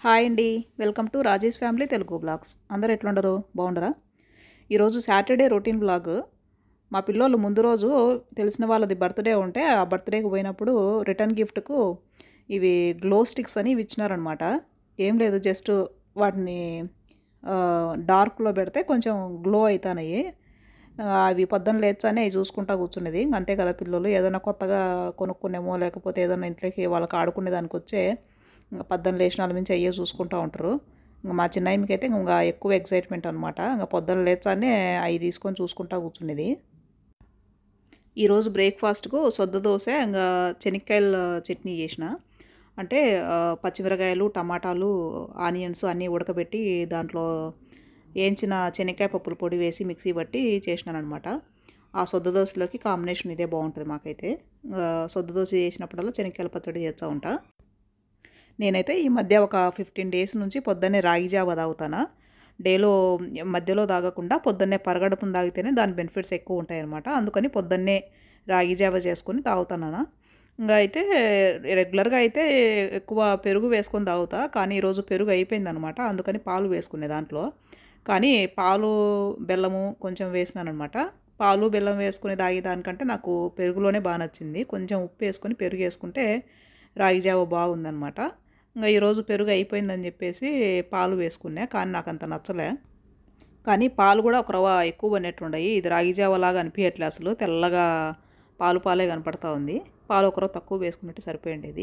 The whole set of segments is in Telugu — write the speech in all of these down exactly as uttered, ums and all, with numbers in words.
హాయ్ అండి. Welcome to Rajesh family Telugu blogs. అందరూ ఎట్లుండరు? బాగుండరా? ఈరోజు సాటర్డే రొటీన్ బ్లాగ్. మా పిల్లోళ్ళు ముందు రోజు తెలిసిన వాళ్ళది బర్త్డే ఉంటే ఆ బర్త్డేకి పోయినప్పుడు రిటర్న్ గిఫ్ట్‌కు ఇవి గ్లో స్టిక్స్ అని ఇవి ఇచ్చినారనమాట. ఏం లేదు, జస్ట్ వాటిని ఆహ్, డార్క్‌లో పెడితే కొంచెం గ్లో అయితానయి. ఆహ్, అవి పొద్దున్న లేచానే అయి చూసుకుంటా కూర్చునేది. అంతే కదా పిల్లోలు. ఏదైనా కొత్తగా కొనుక్కునేమో లేకపోతే ఏదైనా ఇంట్లోకి వాళ్ళకి ఆడుకునే దానికొచ్చే ఇంక పొద్దున్న లేచినాల నుంచి అయ్యే చూసుకుంటా ఉంటారు. ఇంక మా చిన్నాయనకైతే ఇంక ఎక్కువ ఎక్సైట్‌మెంట్ అనమాట. ఇంక పొద్దున్న లేచానే అయి తీసుకొని చూసుకుంటా కూర్చునేది. ఈరోజు బ్రేక్‌ఫాస్ట్‌కు సొద్ద దోస, ఇంగా చెనిక్కాయల చట్నీ చేసిన. అంటే ఆహ్, పచ్చిమిరకాయలు, టమాటాలు, ఆనియన్స్ అన్నీ ఉడకబెట్టి దాంట్లో ఏంచిన చెనిక్కాయ పప్పుల పొడి వేసి మిక్సీ పట్టి చేసినాననమాట. ఆ సొద్ద దోసలోకి కాంబినేషన్ ఇదే బావుంటది మాకైతే. ఆహ్, సొద్ద దోస చేసినప్పుడల్లా చెనిక్కాయల పచ్చడి చేస్తా ఉంటా. నేనైతే ఈ మధ్య ఒక పదిహేను డేస్ నుంచి పొద్దున్నే రాగి జావ తాగుతానా. డేలో మధ్యలో తాగకుండా పొద్దున్నే పరగడుపున తాగితేనే దాని బెనిఫిట్స్ ఎక్కువ ఉంటాయన్నమాట. అందుకని పొద్దున్నే రాగి జావ చేసుకొని తాగుతానా. ఇంగా అయితే రెగ్యులర్‌గా అయితే ఎక్కువ పెరుగు వేసుకొని తాగుతా. కానీ ఈరోజు పెరుగు అయిపోయిందనమాట. అందుకని పాలు వేసుకునే దాంట్లో. కానీ పాలు, బెల్లము కొంచెం వేసినాననమాట. పాలు, బెల్లం వేసుకొని తాగేదానికంటే నాకు పెరుగులోనే బా నచ్చింది. కొంచెం ఉప్పు వేసుకొని పెరుగేసుకుంటే రాగి జావ బాగుందనమాట. ఇంగా ఈరోజు పెరుగు అయిపోయిందని చెప్పేసి పాలు వేసుకున్నా. కానీ నాకంత నచ్చలే. కానీ పాలు కూడా ఒక రవ్వ ఎక్కువ పడినట్లుండాయి. ఇది రాగి జావలాగా అనిపియట్లే అసలు. తెల్లగా పాలు పాలే కనపడతా ఉంది. పాలు ఒక రవ్వ తక్కువ వేసుకున్నట్టు సరిపోయిండేది.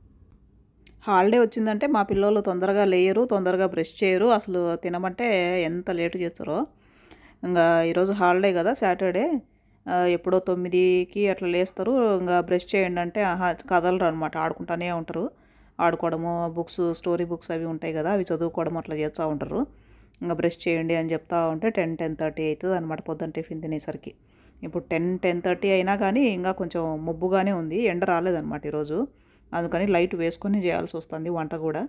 హాలిడే వచ్చిందంటే మా పిల్లోళ్ళు తొందరగా లేయరు, తొందరగా బ్రష్ చేయరు. అసలు తినమంటే ఎంత లేటు చేస్తారో. ఇంగా ఈరోజు హాలిడే కదా సాటర్డే. ఆహ్, ఎప్పుడో తొమ్మిదికి అట్లా లేస్తారు. ఇంగా బ్రష్ చేయండి అంటే ఆహా! కదలరనమాట. ఆడుకుంటానే ఉంటారు. ఆడుకోవడము, బుక్స్, స్టోరీ బుక్స్ అవి ఉంటాయి కదా! అవి చదువుకోవడం అట్లా చేస్తా ఉంటారు. ఇంగా బ్రష్ చేయండి అని చెప్తా ఉంటే పది, పదిన్నర అయితదనమాట పొద్దున్న టిఫిన్ తినేసరికి. ఇప్పుడు పది, పదిన్నర అయినా కానీ ఇంగా కొంచెం మబ్బుగానే ఉంది. ఎండ రాలేదనమాట ఈరోజు. అందుకని లైట్ వేసుకొని చేయాల్సొస్తుంది వంట గూడా.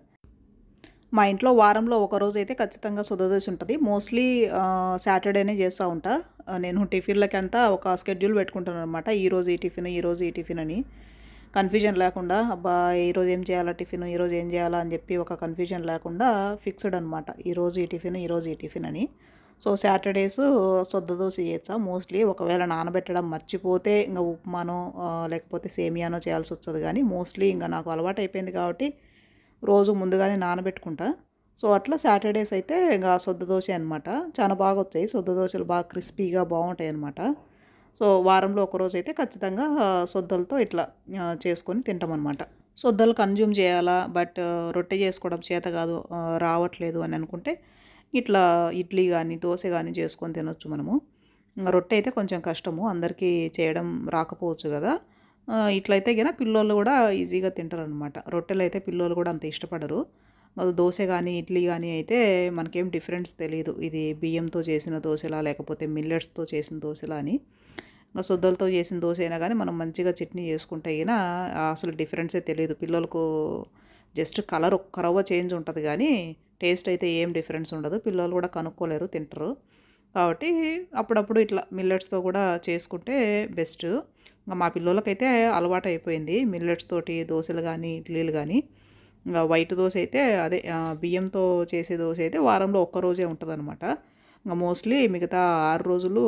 మా ఇంట్లో వారంలో ఒకరోజైతే ఖచ్చితంగా సుద దోస ఉంటది. మోస్ట్‌లీ ఆహ్, సాటర్‌డేనే చేస్తా ఉంటా. ఆహ్, నేను టిఫిన్‌లకంతా ఒక షెడ్యూల్ పెట్టుకుంటాననమాట. ఈరోజు ఈ టిఫిను, ఈరోజు ఈ టిఫిన్ అని. కన్‌ఫ్యూజన్ లేకుండా అబ్బా! ఈరోజు ఏం చేయాలా టిఫిను, ఈరోజు ఏం చేయాలా అని చెప్పి ఒక కన్‌ఫ్యూజన్ లేకుండా ఫిక్స్‌డ్ అనమాట. ఈరోజు ఈ టిఫిను, ఈరోజు ఈ టిఫిన్ అని. సో, సాటర్‌డేసు సొద్ద దోస చేస్తా మోస్ట్‌లీ. ఒకవేళ నానబెట్టడం మర్చిపోతే ఇంగ ఉప్మానో ఆహ్, లేకపోతే సేమియానో చేయాల్సొస్తది గానీ, మోస్ట్‌లీ ఇంగ నాకు అలవాటయిపోయింది కాబట్టి రోజు ముందుగానే నానబెట్టుకుంటా. సో, అట్లా సాటర్‌డేస్ అయితే ఇంగ సొద్ద దోసే అనమాట. చాలా బాగొచ్చాయి. సొద్ద దోసలు బాగా క్రిస్పీగా బావుంటాయనమాట. సో, వారంలో ఒకరోజైతే ఖచ్చితంగా సొద్దలతో ఇట్లా ఆహ్, చేసుకొని తింటామనమాట. సొద్దలు కన్జ్యూమ్ చేయాలా, బట్ రొట్టె చేసుకోవడం చేత కాదు, ఆహ్, రావట్లేదు అని అనుకుంటే ఇట్లా ఇడ్లీ గానీ, దోస గానీ చేసుకొని తినొచ్చు మనము. ఇంగ రొట్టె అయితే కొంచెం కష్టము. అందరికీ చేయడం రాకపోవచ్చు గదా! ఆహ్, ఇట్లయితే గిన పిల్లోళ్ళు గూడా ఈజీగా తింటారనమాట. రొట్టెలైతే పిల్లోళ్ళు గూడా అంత ఇష్టపడరు. అది దోస గానీ, ఇడ్లీ గానీ అయితే మనకేం డిఫరెన్స్ తెలీదు. ఇది బియ్యంతో చేసిన దోసలా, లేకపోతే మిల్లెట్స్‌తో చేసిన దోసలా అని. ఇంగ సొద్దలతో చేసిన దోస అయినా గానీ మనం మంచిగా చట్నీ చేసుకుంటే గిన అసలు డిఫరెన్సే తెలీదు. పిల్లలకు జస్ట్ కలర్ ఒక్క రవ్వ చేంజ్ ఉంటది గానీ, టేస్ట్ అయితే ఏం డిఫరెన్స్ ఉండదు. పిల్లలు గూడా కనుక్కోలేరు, తింటరు. కాబట్టి అప్పుడప్పుడు ఇట్లా మిల్లెట్స్‌తో గూడా చేసుకుంటే బెస్ట్. ఇంగ మా పిల్లోళ్ళకైతే అలవాటయిపోయింది. మిల్లెట్స్ తోటి దోసలు గానీ, ఇడ్లీలు గానీ. ఇంగ వైట్ దోస అయితే అదే ఆహ్, బియ్యంతో చేసే దోస అయితే వారంలో ఒక్క రోజే ఉంటదనమాట. ఇంగ మోస్ట్‌లీ మిగతా ఆరు రోజులు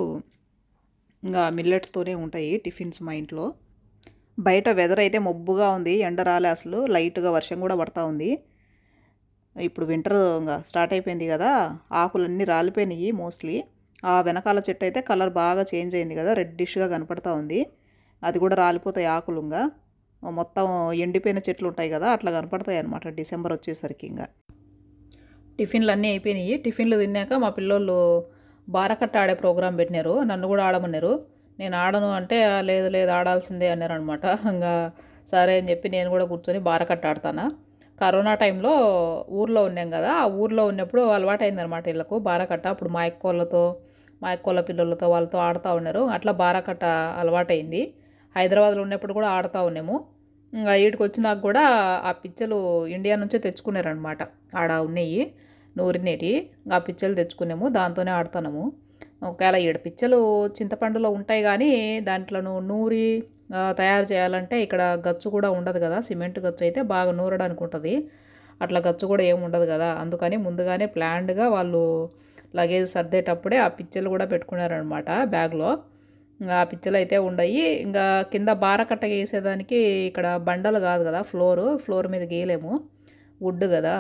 ఇంగా మిల్లెట్స్‌తోనే ఉంటాయి టిఫిన్స్ మా ఇంట్లో. బయట వెదర్ అయితే మబ్బుగా ఉంది. ఎండ రాలే అసలు. లైట్‌గా వర్షం గూడా పడతా ఉంది. ఇప్పుడు వింటర్ ఇంగ స్టార్ట్ అయిపోయింది గదా! ఆకులన్నీ రాలిపోయినియి మోస్ట్‌లీ. ఆ వెనకాల చెట్టయితే కలర్ బాగా చేంజ్ అయింది గదా! రెడ్డిష్‌గా కనపడతా ఉంది. అది గూడా రాలిపోతాయి ఆకులుంగ. మొత్తం ఎండిపోయిన చెట్లుంటాయి గదా! అట్లా కనపడతాయన్నమాట డిసెంబర్ వచ్చేసరికి ఇంగ. టిఫిన్‌లన్నీ అయిపోయినియి. టిఫిన్‌లు తిన్నాక మా పిల్లోళ్ళు బారకట్ట ఆడే ప్రోగ్రామ్ పెట్టినారు. నన్ను గూడా ఆడమన్నారు. నేను ఆడను అంటే, "ఆ, లేదు లేదు ఆడాల్సిందే" అన్నారనమాట. ఇంగా సరే అని చెప్పి నేను గూడా కూర్చొని బారకట్ట ఆడతానా. కరోనా టైంలో ఊర్లో ఉన్నాం గదా! ఆ ఊర్లో ఉన్నప్పుడు అలవాటయిందనమాట ఈళ్ళకు బారకట్ట. అప్పుడు మా అక్కోళ్ళతో, మా అక్కోళ్ళ పిల్లోళ్ళతో వాళ్ళతో ఆడుతా ఉన్నారు. అట్లా బారకట్ట అలవాటయింది. హైదరాబాద్‌లో ఉన్నప్పుడు కూడా ఆడుతా ఉన్నాము. ఇంగ ఈడకొచ్చినాక గూడా ఆ పిచ్చలు ఇండియా నుంచే తెచ్చుకున్నారనమాట. ఆడ ఉన్నయి నూరినేటియి. ఆ పిచ్చలు తెచ్చుకున్నాము. దాంతోనే ఆడుతున్నాము. ఒకేళ ఈడ పిచ్చలు చింతపండులో ఉంటాయి గానీ, దాంట్లోను నూరి ఆహ్, తయారు చేయాలంటే ఇక్కడ గచ్చు కూడా ఉండదు గదా! సిమెంట్ గచ్చు అయితే బాగా నూరడానికి ఉంటది. అట్లా ఖర్చు కూడా ఏమి ఉండదు కదా. అందుకని ముందుగానే ప్లాన్డ్గా వాళ్ళు లగేజ్ సర్దేటప్పుడే ఆ పిచ్చలు కూడా పెట్టుకున్నారనమాట బ్యాగ్లో. ఇంకా ఆ పిచ్చలు అయితే ఉండయి. ఇంకా కింద బారకట్ట గీసేదానికి ఇక్కడ బండలు కాదు కదా, ఫ్లోరు ఫ్లోర్ మీద గీయలేము, వుడ్ కదా.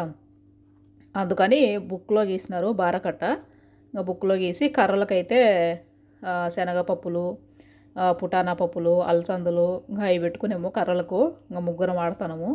అందుకని బుక్లో గీసినారు బారకట్ట. ఇంకా బుక్లో గీసి కర్రలకైతే శనగపప్పులు, పుటానా పప్పులు, అలసందలు ఇంకా అవి పెట్టుకునేము కర్రలకు. ఇంకా ముగ్గురం ఆడుతున్నాము.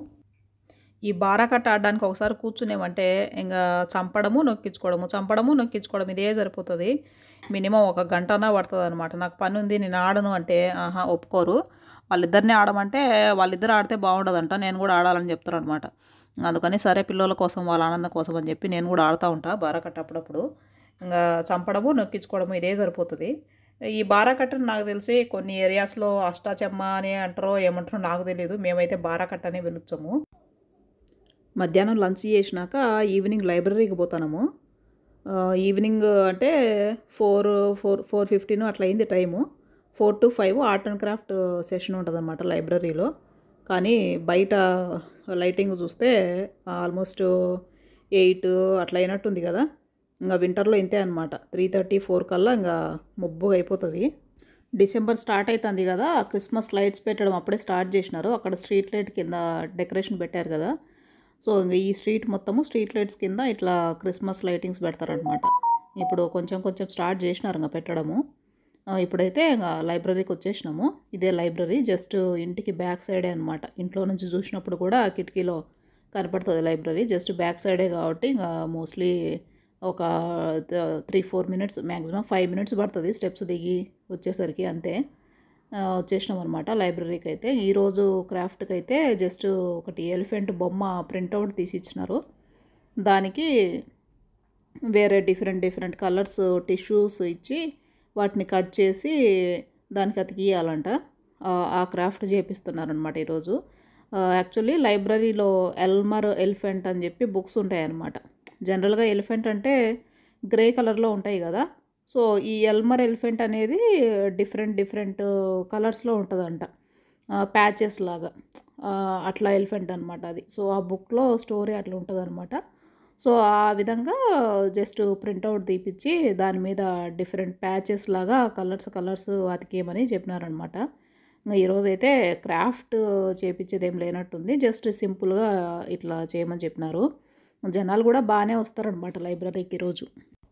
ఈ బారాకట్ట ఆడడానికి ఒకసారి కూర్చునేమంటే ఇంకా చంపడము నొక్కించుకోవడము చంపడము నొక్కించుకోవడం ఇదే సరిపోతుంది. మినిమం ఒక గంటనా పడుతుంది అనమాట. నాకు పని ఉంది నేను ఆడను అంటే ఆహా ఒప్పుకోరు. వాళ్ళిద్దరిని ఆడమంటే వాళ్ళిద్దరు ఆడితే బాగుండదంట, నేను కూడా ఆడాలని చెప్తారు అనమాట. అందుకని సరే పిల్లల కోసం వాళ్ళ ఆనందం కోసం అని చెప్పి నేను కూడా ఆడుతూ ఉంటా బారాకట్ట అప్పుడప్పుడు. ఇంకా చంపడము నొక్కించుకోవడము ఇదే సరిపోతుంది. ఈ బారాకట్టను నాకు తెలిసి కొన్ని ఏరియాస్లో అష్టాచెమ్మ అని అంటారో ఏమంటారో నాకు తెలియదు, మేమైతే బారాకట్ట అని పిలుస్తాము. మధ్యాహ్నం లంచ్ చేసినాక ఈవినింగ్ లైబ్రరీకి పోతాము. ఈవినింగ్ అంటే ఫోర్ ఫోర్ ఫోర్ ఫిఫ్టీన్ అట్లా అయింది time. Four to five art and craft session ఉంటుంది అన్నమాట లైబ్రరీలో. కానీ బయట లైటింగ్ చూస్తే ఆల్మోస్ట్ ఎయిట్ అట్లా అయినట్టుంది కదా. ఇంకా వింటర్లో ఇంతే అనమాట. త్రీ థర్టీ ఫోర్ కల్లా ఇంకా మబ్బుగా అయిపోతుంది. డిసెంబర్ స్టార్ట్ అవుతుంది కదా, క్రిస్మస్ లైట్స్ పెట్టడం అప్పుడే స్టార్ట్ చేసినారు. అక్కడ స్ట్రీట్ లైట్ కింద డెకరేషన్ పెట్టారు కదా. సో ఇంకా ఈ స్ట్రీట్ మొత్తము స్ట్రీట్ లైట్స్ కింద ఇట్లా క్రిస్మస్ లైటింగ్స్ పెడతారనమాట. ఇప్పుడు కొంచెం కొంచెం స్టార్ట్ చేసినారు ఇంకా పెట్టడము. ఇప్పుడైతే ఇంకా లైబ్రరీకి వచ్చేసినాము. ఇదే లైబ్రరీ, జస్ట్ ఇంటికి బ్యాక్ సైడే అనమాట. ఇంట్లో నుంచి చూసినప్పుడు కూడా కిటికీలో కనపడుతుంది లైబ్రరీ, జస్ట్ బ్యాక్ సైడే కాబట్టి ఇంకా మోస్ట్లీ ఒక three four minutes maximum five minutes పడుతుంది స్టెప్స్ దిగి వచ్చేసరికి, అంతే. వచ్చేసినాం అనమాట లైబ్రరీకి. అయితే ఈరోజు క్రాఫ్ట్కి అయితే జస్ట్ ఒకటి ఎలిఫెంట్ బొమ్మ ప్రింట్అవుట్ తీసి ఇచ్చినారు. దానికి వేరే డిఫరెంట్ డిఫరెంట్ కలర్స్ టిష్యూస్ ఇచ్చి వాటిని కట్ చేసి దానికి అతికియాలంట. ఆ క్రాఫ్ట్ చేపిస్తున్నారనమాట ఈరోజు. యాక్చువల్లీ లైబ్రరీలో ఎల్మర్ ఎలిఫెంట్ అని చెప్పి బుక్స్ ఉంటాయన్నమాట. జనరల్గా ఎలిఫెంట్ అంటే గ్రే కలర్లో ఉంటాయి కదా. సో ఈ ఎల్మర్ ఎలిఫెంట్ అనేది డిఫరెంట్ డిఫరెంట్ కలర్స్లో ఉంటుందంట, ప్యాచెస్ లాగా అట్లా ఎలిఫెంట్ అనమాట అది. సో ఆ బుక్లో స్టోరీ అట్లా ఉంటుంది అనమాట. సో ఆ విధంగా జస్ట్ ప్రింట్అవుట్ తీపిచ్చి దాని మీద డిఫరెంట్ ప్యాచెస్ లాగా కలర్స్ కలర్స్ అతికేయమని చెప్పినారనమాట. ఇంకా ఈరోజు అయితే క్రాఫ్ట్ చేపించేది ఏం లేనట్టుంది, జస్ట్ సింపుల్గా ఇట్లా చేయమని చెప్పినారు. జనాలు కూడా బాగానే వస్తారనమాట లైబ్రరీకి ఈరోజు.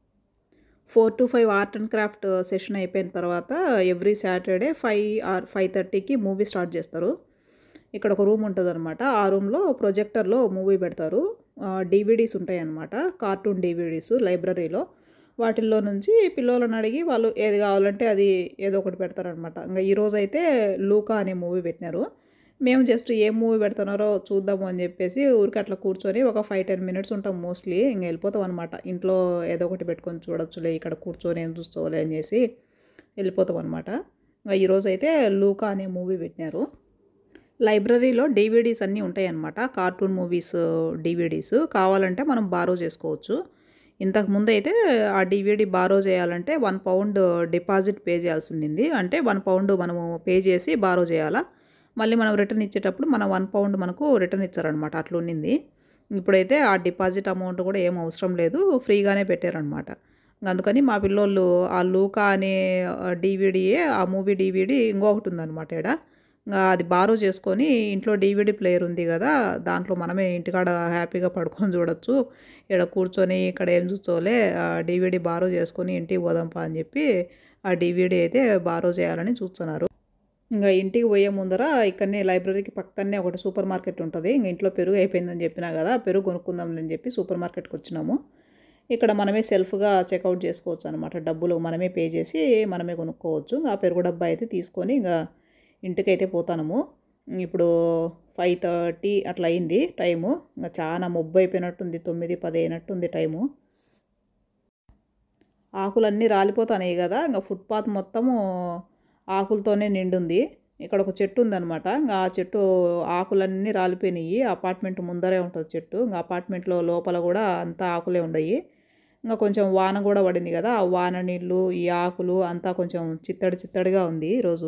Four to five art and craft session అయిపోయిన తర్వాత every Saturday five or five థర్టీకి మూవీ స్టార్ట్ చేస్తారు. ఇక్కడ ఒక రూమ్ ఉంటుంది అనమాట. ఆ రూమ్లో ప్రొజెక్టర్లో మూవీ పెడతారు. డీవీడీస్ ఉంటాయి అన్నమాట, కార్టూన్ డీవీడీస్ లైబ్రరీలో. వాటిల్లో నుంచి పిల్లలను అడిగి వాళ్ళు ఏది కావాలంటే అది ఏదో ఒకటి పెడతారనమాట. ఇంకా ఈరోజు అయితే లూకా అనే మూవీ పెట్టినారు. మేము జస్ట్ ఏం మూవీ పెడుతున్నారో చూద్దాము అని చెప్పేసి ఊరికి అట్లా కూర్చొని ఒక ఫైవ్ టెన్ మినిట్స్ ఉంటాం మోస్ట్లీ. ఇంక వెళ్ళిపోతాం అనమాట. ఇంట్లో ఏదో ఒకటి పెట్టుకొని చూడొచ్చులే, ఇక్కడ కూర్చొని ఏం చూసుకోవాలి అని చేసి వెళ్ళిపోతాం అనమాట. ఇంకా ఈరోజు అయితే లూకా అనే మూవీ పెట్టినారు. లైబ్రరీలో డీవీడీస్ అన్నీ ఉంటాయి అన్నమాట, కార్టూన్ మూవీస్ డీవీడీస్. కావాలంటే మనం బారో చేసుకోవచ్చు. ఇంతకుముందు అయితే ఆ డీవీడీ బారో చేయాలంటే వన్ పౌండ్ డిపాజిట్ పే చేయాల్సి ఉండింది. అంటే వన్ పౌండ్ మనము పే చేసి బారో చేయాలా, మళ్ళీ మనం రిటర్న్ ఇచ్చేటప్పుడు మన వన్ పౌండ్ మనకు రిటర్న్ ఇచ్చారనమాట. అట్లా ఉన్నింది. ఇప్పుడైతే ఆ డిపాజిట్ అమౌంట్ కూడా ఏం అవసరం లేదు, ఫ్రీగానే పెట్టారనమాట. అందుకని మా పిల్లోళ్ళు ఆ లూకా అనే డీవీడీయే, ఆ మూవీ డీవీడీ ఇంకొకటి ఉందన్నమాట ఇక్కడ. అది బారో చేసుకొని ఇంట్లో డీవీడీ ప్లేయర్ ఉంది కదా, దాంట్లో మనమే ఇంటికాడ హ్యాపీగా పడుకొని చూడొచ్చు. ఇక్కడ కూర్చొని ఇక్కడ ఏం చూసుకోలే, డీవీడీ బారో చేసుకొని ఇంటికి పోదాంపా అని చెప్పి ఆ డీవీడీ అయితే బారో చేయాలని చూస్తున్నారు. ఇంకా ఇంటికి పోయే ముందర ఇక్కడనే లైబ్రరీకి పక్కనే ఒకటి సూపర్ మార్కెట్ ఉంటుంది. ఇంక ఇంట్లో పెరుగు అయిపోయిందని చెప్పినా కదా, పెరుగు కొనుక్కుందాంలని చెప్పి సూపర్ మార్కెట్కి వచ్చినాము. ఇక్కడ మనమే సెల్ఫ్గా చెక్అవుట్ చేసుకోవచ్చు అనమాట. డబ్బులు మనమే పే చేసి మనమే కొనుక్కోవచ్చు. ఆ పెరుగు డబ్బా అయితే తీసుకొని ఇంకా ఇంటికైతే పోతాము. ఇప్పుడు ఫైవ్ థర్టీ అట్లా అయింది టైము. ఇంకా చాలా మొబ్బు అయిపోయినట్టుంది, తొమ్మిది పది అయినట్టుంది టైము. ఆకులన్నీ రాలిపోతున్నాయి కదా, ఇంకా ఫుట్పాత్ మొత్తము ఆకులతోనే నిండుంది. ఇక్కడ ఒక చెట్టు ఉందన్నమాట. ఇంకా ఆ చెట్టు ఆకులన్నీ రాలిపోయినాయి. అపార్ట్మెంట్ ముందరే ఉంటుంది చెట్టు. ఇంకా అపార్ట్మెంట్లో లోపల కూడా అంతా ఆకులే ఉన్నాయి. ఇంకా కొంచెం వాన కూడా పడింది కదా, ఆ వాన నీళ్ళు ఈ ఆకులు అంతా కొంచెం చిత్తడి చిత్తడిగా ఉంది ఈరోజు.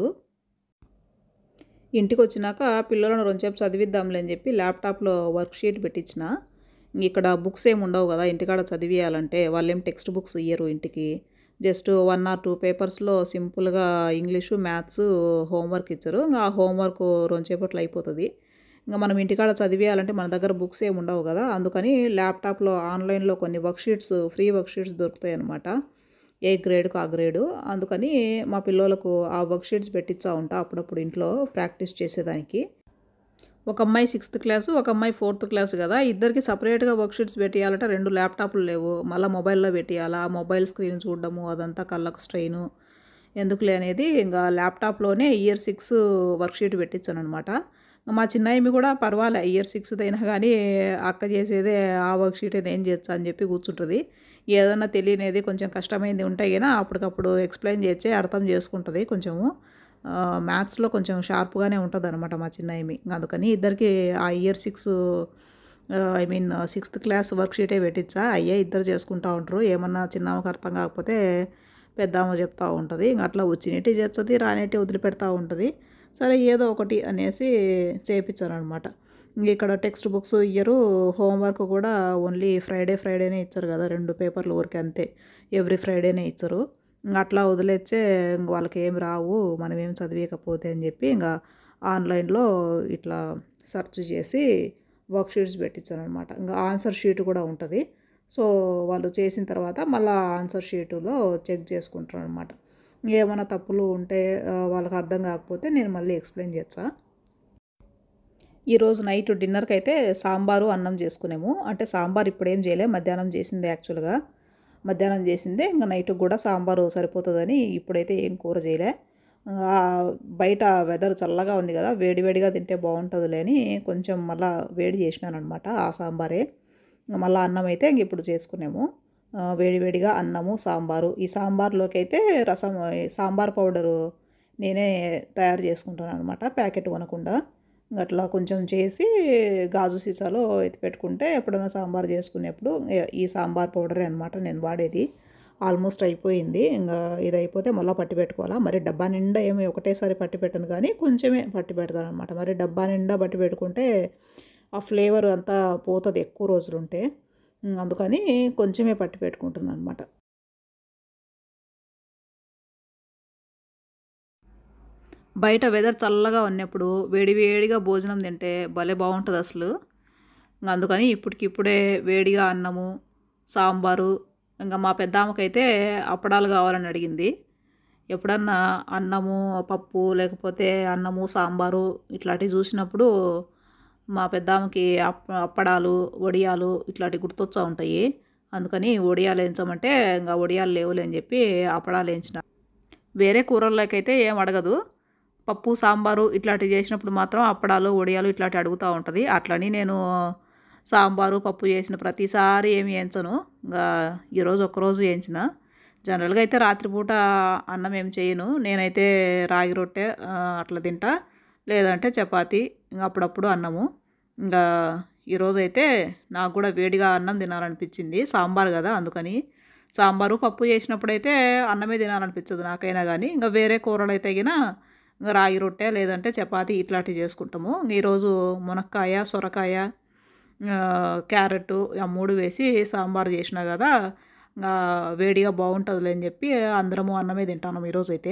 ఇంటికి వచ్చినాక పిల్లలను రెండుసేపు చదివిద్దాంలే అని చెప్పి ల్యాప్టాప్లో వర్క్ షీట్ పెట్టించిన. ఇక్కడ బుక్స్ ఏమి ఉండవు కదా ఇంటికాడ చదివియాలంటే వాళ్ళేం టెక్స్ట్ బుక్స్ ఇయ్యరు ఇంటికి. జస్ట్ వన్ ఆర్ టూ పేపర్స్‌లో సింపుల్‌గా ఇంగ్లీషు, మ్యాథ్స్ హోంవర్క్ ఇచ్చరు. ఇంగ ఆ హోంవర్క్ రెండు సేపట్లో అయిపోతది. ఇంక మనం ఇంటికాడ చదివియాలంటే మన దగ్గర బుక్స్ ఏమి ఉండవు కదా! అందుకని ల్యాప్‌టాప్‌లో ఆన్‌లైన్‌లో కొన్ని worksheets free worksheets దొరుకుతాయన్నమాట. ఏ గ్రేడ్‌కు ఆ గ్రేడు. అందుకని మా పిల్లోలకు ఆ వర్క్ షీట్స్ పెట్టిస్తా ఉంటా అప్పుడప్పుడు ఇంట్లో ప్రాక్టీస్ చేసేదానికి. ఒక అమ్మాయి సిక్స్త్ క్లాసు, ఒక అమ్మాయి ఫోర్త్ క్లాస్ గదా! ఇద్దరికి సెపరేట్‌గా వర్క్ షీట్స్ పెట్టియాలంటే రెండు ల్యాప్‌టాప్‌లు లేవు. మళ్ళా మొబైల్‌లో పెట్టియాలా, మొబైల్ స్క్రీన్ చూడడము అదంతా కళ్ళకు స్ట్రెయిను. ఎందుకులే అనేది ఇంగా ల్యాప్‌టాప్‌లోనే ఇయర్ సిక్స్ వర్క్ షీట్ పెట్టించాననమాట. మా చిన్నాయమి గూడా పర్వాలే ఇయర్ సిక్స్‌దయినా గానీ అక్క చేసేదే ఆ వర్క్ షీటే నేను చేచ్చా అని చెప్పి కూర్చుంటది. ఏదన్నా తెలియనిది కొంచెం కష్టమైంది ఉంటే గిన అప్పటికప్పుడు ఎక్స్‌ప్లెయిన్ చేస్తే అర్థం చేసుకుంటది కొంచెము. ఆహ్, మ్యాథ్స్‌లో కొంచెం షార్ప్‌గానే ఉంటదనమాట మా చిన్నాయమి. అందుకని ఇద్దరికీ ఆ year six ah, I mean sixth class వర్క్ షీటే పెట్టిచ్చా. అయ్యే ఇద్దరు చేసుకుంటా ఉంటరు. ఏమన్నా చిన్నామెకు అర్థం కాకపోతే పెద్దామె చెప్తా ఉంటది. ఇంక అట్లా వచ్చినట్టే చేస్తది, రానట్టే వదిలిపెడతా ఉంటది. సరే ఏదో ఒకటి అనేసి చేపిచ్చాననమాట. ఇక్కడ టెక్స్ట్ బుక్స్ ఇయ్యరు. హోంవర్క్ కూడా ఓన్లీ ఫ్రైడే ఫ్రైడేనే ఇచ్చరు గదా! రెండు పేపర్లు ఊరికే అంతే. ఎవ్రీ ఫ్రైడేనే ఇచ్చరు. ఇంగ అట్లా వదిలేచ్చే ఇంక వాళ్ళకేమి రావు. మనమేం చదివియకపోతే అని జెప్పి ఇంగ ఆన్‌లైన్‌లో ఇట్లా సెర్చ్ చేసి వర్క్ షీట్స్ పెట్టించాననమాట. ఇంగ ఆన్సర్ షీట్ కూడా ఉంటది. సో, వాళ్ళు చేసిన తర్వాత మళ్ళా ఆన్సర్ షీటులో చెక్ చేసుకుంటారనమాట. ఏమన్నా తప్పులు ఉంటే ఆహ్, వాళ్ళకి అర్థం కాకపోతే నేను మళ్ళీ ఎక్స్‌ప్లెయిన్ చేస్తా. ఈరోజు నైట్ డిన్నర్‌కైతే సాంబారు, అన్నం చేసుకున్నాము. అంటే సాంబార్ ఇప్పుడేం చేయలే. మధ్యాహ్నం చేసిందే యాక్చువల్‌గా. మధ్యాహ్నం చేసిందే ఇంక నైట్‌కి కూడా సాంబారు సరిపోతదని ఇప్పుడైతే ఏం కూర చేయలే. ఆహ్, బయట వెదర్ చల్లగా ఉంది కదా! వేడి వేడిగా తింటే బావుంటదిలే అని కొంచెం మళ్ళా వేడి చేసినాననమాట ఆ సాంబారే. మళ్ళా అన్నం అయితే ఇంక ఇప్పుడు చేసుకున్నాము. ఆహ్, వేడి వేడిగా అన్నము, సాంబారు. ఈ సాంబార్‌లోకైతే రసం సాంబార్ పౌడరు నేనే తయారు చేసుకుంటాననమాట ప్యాకెట్ కొనకుండా. అట్లా కొంచెం చేసి గాజు సీసాలో ఎత్తిపెట్టుకుంటే ఎప్పుడైనా సాంబార్ చేసుకునేప్పుడు ఎ ఈ సాంబార్ పౌడరే అనమాట నేను వాడేది. ఆల్మోస్ట్ అయిపోయింది. ఇంగా ఇది అయిపోతే మళ్ళా పట్టి పెట్టుకోవాలా. మరి డబ్బా నిండా ఏమి ఒకటేసారి పట్టి పెట్టను గానీ కొంచెమే పట్టి పెడతాననమాట. మరి డబ్బా నిండా పట్టి పెట్టుకుంటే ఆ ఫ్లేవర్ అంతా పోతది ఎక్కువ రోజులుంటే. హ్మ్. అందుకని కొంచెమే పట్టి పెట్టుకుంటున్నాననమాట. బయట వెదర్ చల్లగా ఉన్నప్పుడు వేడి వేడిగా భోజనం తింటే భలే బావుంటదసలు. ఇంగ అందుకని ఇప్పటికిప్పుడే వేడిగా అన్నము, సాంబారు, ఇంగ మా పెద్దామెకైతే అప్పడాలు కావాలని అడిగింది. ఎప్పుడన్నా అన్నము, పప్పు లేకపోతే అన్నము, సాంబారు ఇట్లాంటివి చూసినప్పుడు మా పెద్దామెకి అప్ అప్పడాలు, వడియాలు ఇట్లాంటివి గుర్తొచ్చా ఉంటాయి. అందుకని వడియాలు ఏంచమంటే ఇంగ వడియాలు లేవులే అని చెప్పి అప్పడాలు ఏంచిన. వేరే కూరల్లోకైతే ఏం అడగదు. పప్పు, సాంబారు ఇట్లాంటివి చేసినప్పుడు మాత్రం అప్పడాలు, వడియాలు ఇట్లాంటివి అడుగుతా ఉంటది. అట్లని నేను సాంబారు, పప్పు చేసిన ప్రతిసారి ఏమి ఏంచను. ఇంగా ఈరోజు ఒక్కరోజు ఏంచిన. జనరల్‌గా అయితే రాత్రిపూట అన్నం ఏం చేయను. నేనైతే రాగి రొట్టె ఆహ్, అట్లా తింటా. లేదంటే చపాతీ, ఇంగ అప్పుడప్పుడు అన్నము. ఇంగా ఈరోజైతే నాకు గూడా వేడిగా అన్నం తినాలనిపించింది. సాంబార్ గదా! అందుకని. సాంబారు, పప్పు చేసినప్పుడైతే అన్నమే తినాలనిపించదు నాకైనా గానీ, ఇంగ వేరే కూరలైతే గిన ఇంగ రాగి రొట్టె లేదంటే చపాతీ ఇట్లాంటివి చేసుకుంటాము. ఈరోజు మునక్కాయ, సొరకాయ, ఆహ్, క్యారెట్టు ఆ మూడు వేసి సాంబార్ చేసినా గదా! ఇంగా వేడిగా బావుంటదిలే అని జెప్పి అందరము అన్నమే తింటాన్నాం ఈరోజైతే.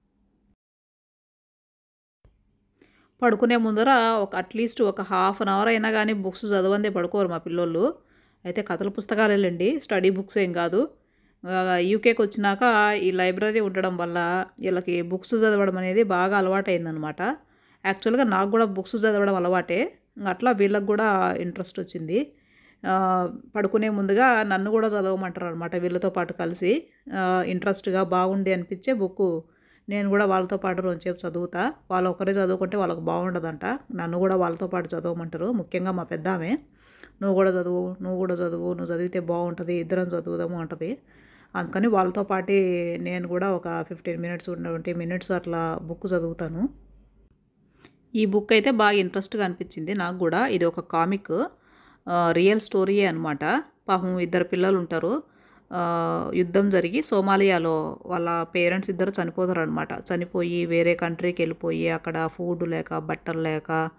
పడుకునే ముందర ఒక అట్‌లీస్ట్ ఒక హాఫ్ అన్ అవర్ అయినా గానీ బుక్స్ చదవందే పడుకోరు మా పిల్లోళ్ళు. అయితే కథల పుస్తకాలేలెండి. స్టడీ బుక్స్ ఏం గాదు. ఆహ్, యూకేకొచ్చినాక ఈ లైబ్రరీ ఉండడం వల్ల ఈళ్ళకి బుక్స్ చదవడం అనేది బాగా అలవాటయిందనమాట. యాక్చువల్‌గా నాకు గూడా బుక్స్ చదవడం అలవాటే. అట్లా వీళ్ళకి గూడా ఇంట్రెస్ట్ వచ్చింది. ఆహ్, పడుకునే ముందుగా నన్ను గూడా చదవమంటారనమాట వీళ్ళతో పాటు కలిసి. ఆహ్, ఇంట్రెస్ట్‌గా బాగుంది అనిపించే బుక్కు నేను గూడా వాళ్ళతో పాటు రొంచేపు చదువుతా. వాళ్ళొక్కరే చదువుకుంటే వాళ్ళకి బావుండదంట. నన్ను గూడా వాళ్ళతో పాటు చదవమంటారు. ముఖ్యంగా మా పెద్దామె. "నువ్వు గూడా చదువు, నువ్వు గూడా చదువు, నువ్వు చదివితే బావుంటది. ఇద్దరం చదువుదాము" అంటది. అందుకని వాళ్ళతో పాటే నేను గూడా ఒక పదిహేను మినిట్స్, ట్వంటీ మినిట్స్ అట్లా బుక్ చదువుతాను. ఈ బుక్ అయితే బాగా ఇంట్రెస్ట్‌గా అనిపించింది నాకు గూడా. ఇది ఒక కామిక్. ఆహ్, రియల్ స్టోరీయే అనమాట. పాపం ఇద్దరు పిల్లలుంటారు. ఆహ్, యుద్ధం జరిగి సోమాలియాలో వాళ్ళ పేరెంట్స్ ఇద్దరు చనిపోతారనమాట. చనిపోయి వేరే కంట్రీకెళ్ళిపోయి అక్కడ ఫుడ్ లేక, బట్టలు లేక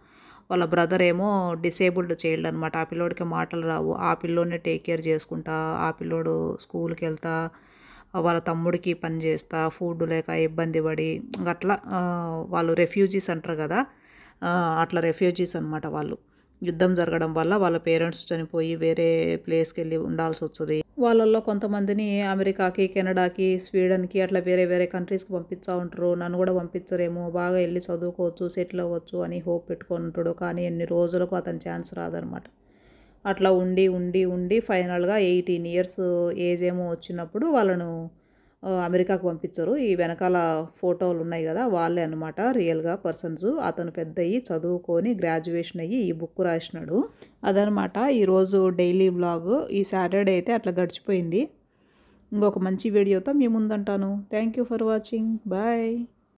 వాళ్ళ బ్రదర్ ఏమో డిసేబుల్డ్ చైల్డ్ అనమాట. ఆ పిల్లోడికి మాటలు రావు. ఆ పిల్లోడిని టేక్ కేర్ చేసుకుంటా, ఆ పిల్లోడు స్కూల్‌కి వెళ్తా, వాళ్ళ తమ్ముడికి పని చేస్తా, ఫుడ్ లేక ఇబ్బంది పడి అట్లా ఆహ్, వాళ్ళు రెఫ్యూజీస్ అంటారు కదా! ఆహ్, అట్లా రెఫ్యూజీస్ అనమాట వాళ్ళు. యుద్ధం జరగడం వల్ల వాళ్ళ పేరెంట్స్ చనిపోయి వేరే ప్లేస్‌కెళ్ళి ఉండాల్సొస్తది. వాళ్ళల్లో కొంతమందిని అమెరికాకి, కెనడాకి, స్వీడన్‌కి అట్లా వేరే వేరే కంట్రీస్‌కి పంపిస్తా ఉంటారు. నన్ను కూడా పంపించరేమో, బాగా ఎళ్లి చదువుకోవచ్చు, సెటిల్ అవ్వచ్చు అని హోప్ పెట్టుకొని ఉంటాడు. కానీ ఎన్ని రోజులకు అతని ఛాన్స్ రాదనమాట. అట్లా ఉండి, ఉండి, ఉండి ఫైనల్‌గా ఎయిటీన్ ఇయర్స్ ఏజ్ ఏమో వచ్చినప్పుడు వాళ్ళను ఆహ్, అమెరికాకు పంపించరు. ఈ వెనకాల ఫోటోలు ఉన్నాయి గదా! వాళ్ళే అనమాట రియల్‌గా పర్సన్స్. అతను పెద్దయ్యి, చదువుకొని, గ్రాడ్యుయేషన్ అయ్యి ఈ బుక్ రాసినాడు. అదనమాట ఈరోజు డైలీ వ్లాగ్. ఈ సాటర్‌డే అయితే అట్లా గడిచిపోయింది. ఇంకొక మంచి వీడియోతో మీ ముందుంటాను. Thank you for watching. Bye.